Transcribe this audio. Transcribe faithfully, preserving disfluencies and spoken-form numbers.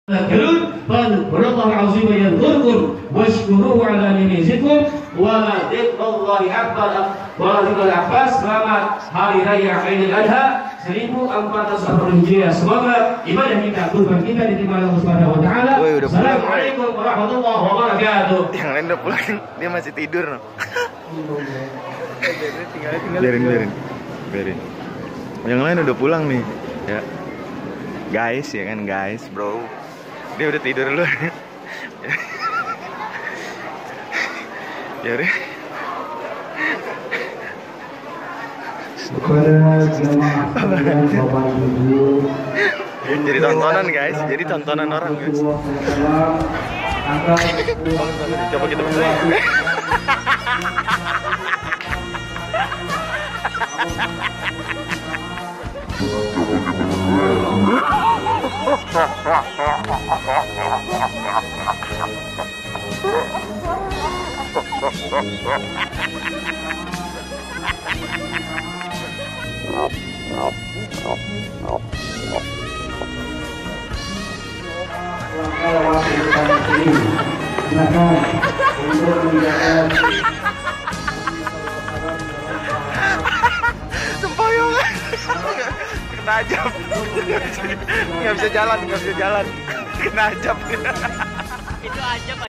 Wallahu azim yadhkurkum washkuruhu ala ni'matikum wa la dzikrullahi akbar. Wallahu akbar. Selamat hari raya Idul Adha seribu empat ratus empat puluh Hijriah. Semoga ibadah kita, kurban kita diterima Allah Subhanahu wa taala. Assalamualaikum warahmatullahi wabarakatuh. Yang lain udah pulang, dia masih tidur no. Biarin, biarin. Biarin. Yang lain udah pulang nih, ya. Guys, ya kan guys, bro. Dia udah tidur dulu. Ya udah. Jadi tontonan guys, jadi tontonan orang guys. Coba kita mulai. Sempoyong kena ajab, nggak bisa jalan, nggak bisa jalan, kena ajab. Itu ajab.